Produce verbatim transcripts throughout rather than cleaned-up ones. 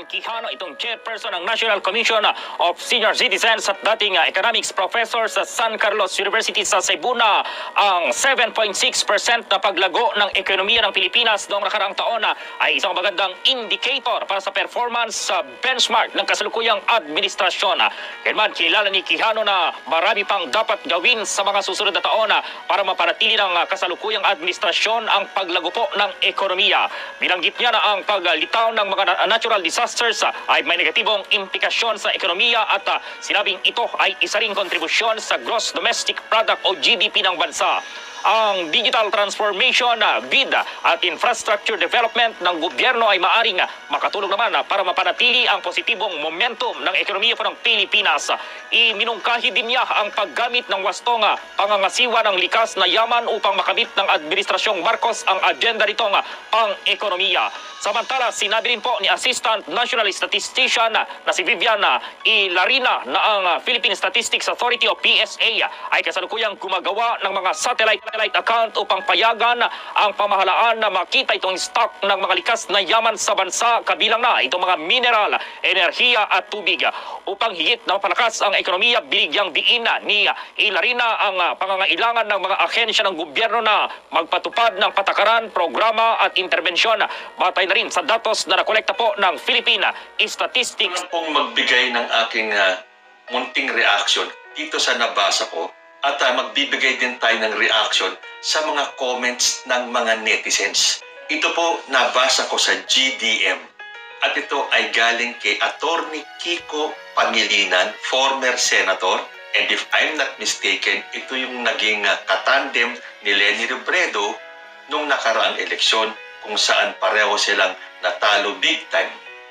Quijano, itong chairperson ng National Commission of Senior Citizens at dating uh, economics professor sa San Carlos University sa Cebu na ang seven point six percent na paglago ng ekonomiya ng Pilipinas noong nakaraang taon uh, ay isang magandang indicator para sa performance sa uh, benchmark ng kasalukuyang administrasyon. Kaya man, kilala ni Quijano na marami pang dapat gawin sa mga susunod na taon uh, para mapanatili ng uh, kasalukuyang administrasyon ang paglago po ng ekonomiya. Binanggit niya na ang paglitaw ng mga natural disasters uh, ay may negatibong implikasyon sa ekonomiya at uh, sinabing ito ay isa ring kontribusyon sa gross domestic product o G D P ng bansa. Ang digital transformation, vida at infrastructure development ng gobyerno ay maaring makatulong naman para mapanatili ang positibong momentum ng ekonomiya po ng Pilipinas. Iminungkahi din niya ang paggamit ng wastong pangangasiwa ng likas na yaman upang makamit ng Administrasyong Marcos ang agenda nitong pang-ekonomiya. Samantala, sinabi rin po ni Assistant National Statistician na si Vivian Ilarina na ang Philippine Statistics Authority o P S A ay kasalukuyang gumagawa ng mga satellite satellite account upang payagan ang pamahalaan na makita itong stock ng mga likas na yaman sa bansa, kabilang na itong mga mineral, enerhiya at tubig. Upang higit na mapalakas ang ekonomiya, binigyang diin ni Ilarina ang pangangailangan ng mga ahensya ng gobyerno na magpatupad ng patakaran, programa at interbensyon. Batay na rin sa datos na nakolekta po ng Philippine Statistics. Ano pong magbigay ng aking uh, munting reaction dito sa nabasa ko at uh, magbibigay din tayo ng reaction sa mga comments ng mga netizens. Ito po nabasa ko sa G D M at ito ay galing kay Attorney Kiko Pangilinan, former senator, and if I'm not mistaken, ito yung naging uh, katandem ni Leni Robredo nung nakaraang eleksyon kung saan pareho silang natalo big time.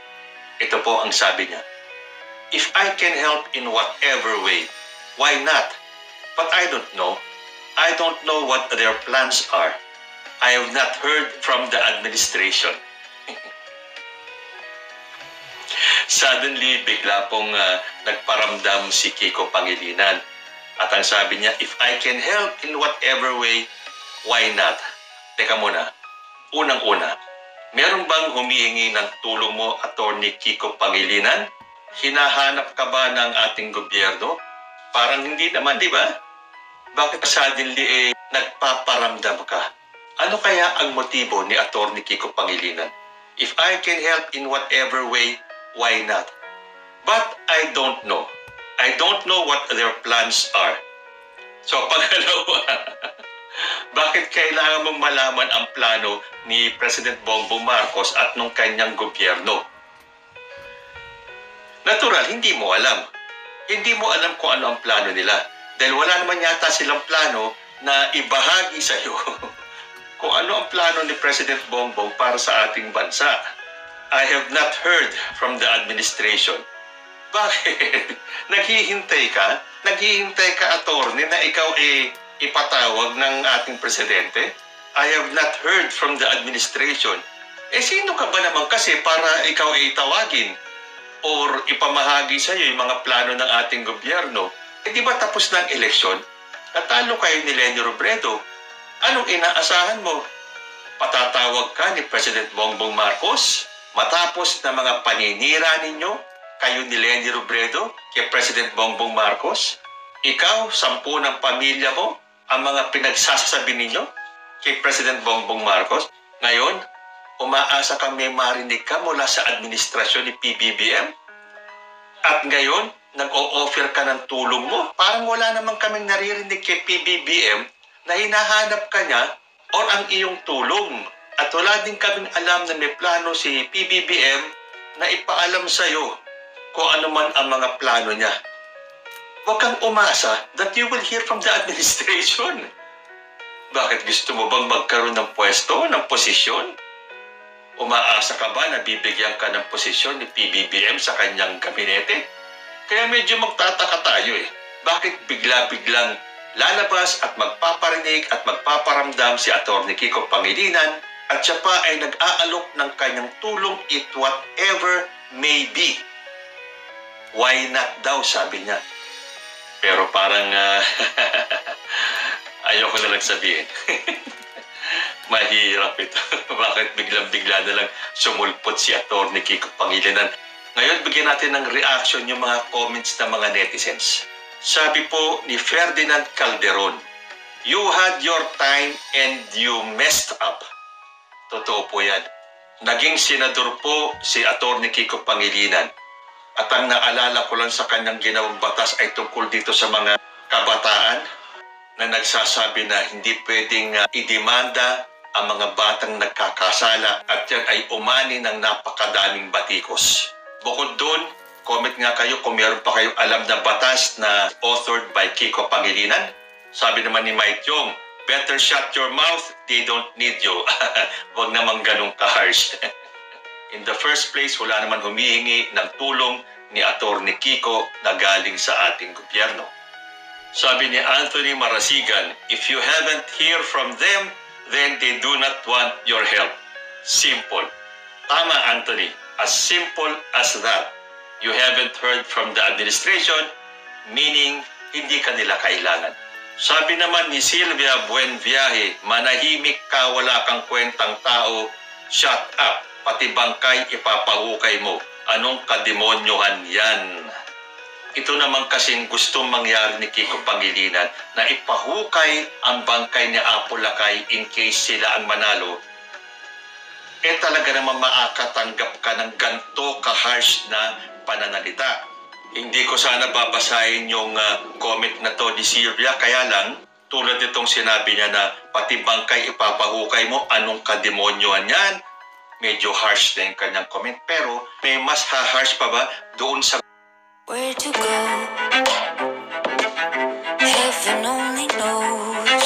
Ito po ang sabi niya: "If I can help in whatever way, why not? But I don't know. I don't know what their plans are. I have not heard from the administration." Suddenly, bigla pong uh, nagparamdam si Kiko Pangilinan. At ang sabi niya, "If I can help in whatever way, why not?" Teka muna. Unang-una, meron bang humihingi ng tulong mo, Attorney Kiko Pangilinan? Hinahanap ka ba ng ating gobyerno? Parang hindi naman, di ba? Bakit suddenly eh, nagpaparamdam ka? Ano kaya ang motibo ni Attorney Kiko Pangilinan? If I can help in whatever way, why not? But I don't know. I don't know what their plans are. So, pangalawa, bakit kailangan mong malaman ang plano ni President Bongbong Marcos at nung kanyang gobyerno? Natural, hindi mo alam. Hindi mo alam kung ano ang plano nila. Dahil wala naman yata silang plano na ibahagi sa iyo kung ano ang plano ni President Bongbong para sa ating bansa. I have not heard from the administration. Bakit? Naghihintay ka? Naghihintay ka, attorney, na ikaw eh, ipatawag ng ating presidente? I have not heard from the administration. Eh sino ka ba naman kasi para ikaw ay itawagin or ipamahagi sa iyo yung mga plano ng ating gobyerno? Eh di ba tapos na ang eleksyon? Natalo kayo ni Leni Robredo. Anong inaasahan mo? Patatawag ka ni President Bongbong Marcos matapos na mga paninira ninyo, kayo ni Leni Robredo, kay President Bongbong Marcos? Ikaw, sampu ng pamilya mo, ang mga pinagsasabi ninyo kay President Bongbong Marcos? Ngayon, umaasa kang may marinig ka mula sa administrasyon ni P B B M? At ngayon, nag-o-offer ka ng tulong mo? Parang wala namang kaming naririnig kay P B B M na hinahanap ka niya or ang iyong tulong. At wala din kaming alam na may plano si P B B M na ipaalam sa iyo kung ano man ang mga plano niya. Huwag kang umasa that you will hear from the administration. Bakit gusto mo bang magkaroon ng pwesto, ng posisyon? Umaasa ka ba na bibigyan ka ng posisyon ni P B B M sa kanyang gabinete? Kaya medyo magtataka tayo eh. Bakit bigla-biglang lalabas at magpaparinig at magpaparamdam si Attorney Kiko Pangilinan at siya pa ay nag-aalok ng kanyang tulong it whatever may be? Why not daw, sabi niya. Pero parang uh, ayoko na lang sabihin. Mahirap ito. Bakit biglang-bigla na lang sumulpot si Attorney Kiko Pangilinan? Ngayon, bigyan natin ng reaction yung mga comments ng mga netizens. Sabi po ni Ferdinand Calderon, "You had your time and you messed up." Totoo po yan. Naging senador po si Atty. Kiko Pangilinan. At ang naalala ko lang sa kanyang ginawang batas ay tungkol dito sa mga kabataan na nagsasabi na hindi pwedeng uh, idemanda ang mga batang nagkakasala at yan ay umani ng napakadaming batikos. Bukod doon, comment nga kayo kung meron pa kayong alam na batas na authored by Kiko Pangilinan. Sabi naman ni Mike Yong, "Better shut your mouth, they don't need you." Huwag namang ganun ka-harsh. In the first place, wala naman humihingi ng tulong ni Atty. Kiko na galing sa ating gobyerno. Sabi ni Anthony Marasigan, "If you haven't hear from them, then they do not want your help." Simple. Tama, Anthony. As simple as that. You haven't heard from the administration, meaning hindi ka nila kailangan. Sabi naman ni Silvia Buenviaje, "Manahimik ka, wala kang kwentang tao. Shut up. Pati bangkay ipapahukay mo. Anong kademonyohan yan?" Ito naman kasing gustong mangyari ni Kiko Pangilinan na ipahukay ang bangkay ni Apo Lakay in case sila ang manalo. Eh talaga naman makakatanggap ka ng ganto ka-harsh na pananalita. Hindi ko sana babasahin yung uh, comment na to ni Silvia, kaya lang tulad itong sinabi niya na pati bangkay ipapahukay mo, anong kademonyohan yan? Medyo harsh na yung kanyang comment, pero may mas ha-harsh pa ba doon sa Where to go? Heaven only knows.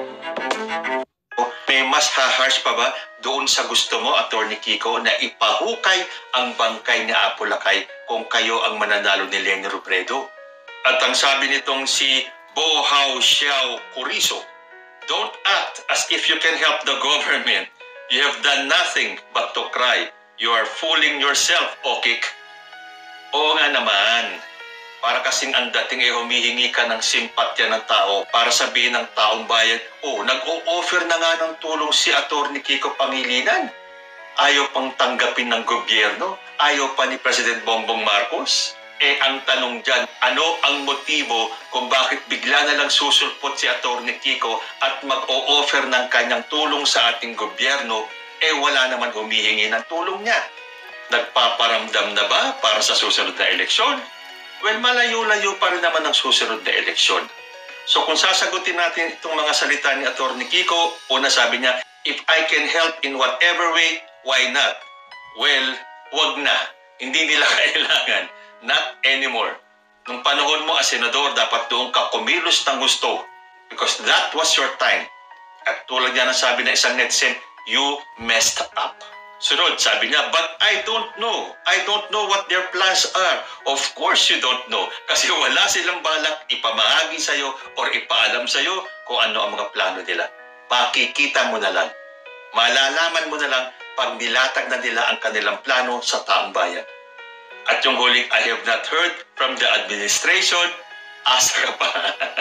may mas ha-harsh pa ba doon sa gusto mo, Atty. Kiko, na ipahukay ang bangkay ni Apo Lakay kung kayo ang mananalo ni Leni Robredo? At ang sabi nitong si Bo Hao Xiao Curizo, "Don't act as if you can help the government. You have done nothing but to cry. You are fooling yourself, Okik." Oo nga naman. Para kasing ang dating ay humihingi ka ng simpatya ng tao para sabihin ng taong bayan, oh, nag-o-offer na nga ng tulong si Atty. Kiko Pangilinan. Ayaw pang tanggapin ng gobyerno? Ayaw pa ni President Bongbong Marcos? Eh ang tanong dyan, ano ang motibo kung bakit bigla na lang susulpot si Atty. Kiko at mag-o-offer ng kanyang tulong sa ating gobyerno, eh wala naman humihingi ng tulong niya? Nagpaparamdam na ba para sa susunod na eleksyon? Well, malayo-layo pa rin naman ang susunod na eleksyon. So kung sasagutin natin itong mga salita ni Atty. Kiko, una sabi niya, "If I can help in whatever way, why not?" Well, wag na. Hindi nila kailangan. Not anymore. Nung panahon mo as senador, dapat doon ka kumilos ng gusto. Because that was your time. At tulad niya ng sabi ng isang netizen, you messed up. Sunod, sabi niya, "But I don't know. I don't know what their plans are." Of course you don't know. Kasi wala silang balak ipamahagi sa'yo or ipaalam sa'yo kung ano ang mga plano nila. Makikita mo na lang. Malalaman mo na lang pag nilatag na nila ang kanilang plano sa taong bayan. At yung huling, "I have not heard from the administration." Asa ka pa.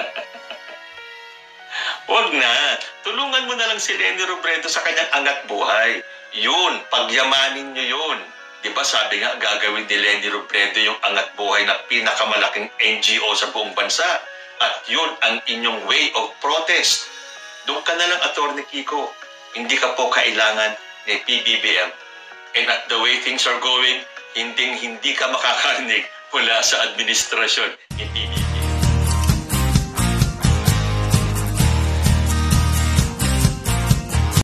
Huwag na. Tulungan mo na lang si Leni Robredo sa kanyang angat buhay. Yun, pagyamanin nyo yun. Diba sabi nga, gagawin ni Leni Robredo yung angat buhay na pinakamalaking N G O sa buong bansa. At yun ang inyong way of protest. Doon ka na lang, Atty. Kiko. Hindi ka po kailangan ni P B B M. And at the way things are going, hinding hindi ka makakarinig mula sa administrasyon ni P B B M.